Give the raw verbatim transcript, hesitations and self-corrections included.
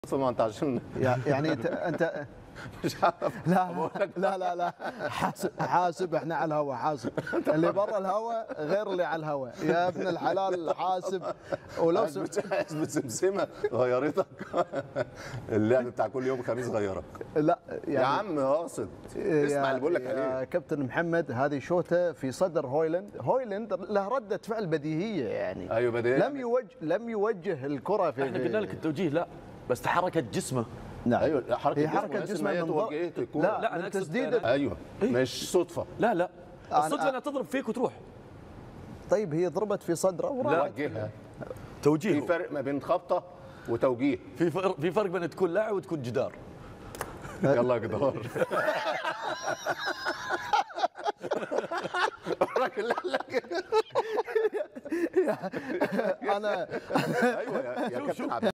انت عشان يعني انت انت مش عارف. لا لا لا لا حاسب حاسب احنا على الهواء حاسب اللي برا الهواء غير اللي على الهواء يا ابن الحلال حاسب ولو عايز بسمسمه غيرتك. اللعب بتاع كل يوم خميس غيرك. لا يعني يا عم قاصد اسمع اللي بقول لك عليه يا كابتن محمد. هذه شوطه في صدر هويلاند. هويلاند له رده فعل بديهيه يعني. ايوه بديهيه. لم يوجه لم يوجه الكره في احنا قلنا لك التوجيه لا بس حركه جسمه. نعم ايوه حركه هي حركه جسمه هي من توجهت الكوره. لا, لا من انا تسديد. ايوه إيه؟ مش صدفه. لا لا الصدفه أنا- انها تضرب فيك وتروح. طيب هي ضربت في صدره لا. وراحت. وجهها. توجيه في فرق ما بين خبطه وتوجيه. في فرق في فرق بين تكون لاعب وتكون جدار. يلا يا جدار. الراجل قال لك انا ايوه يا كابتن عبد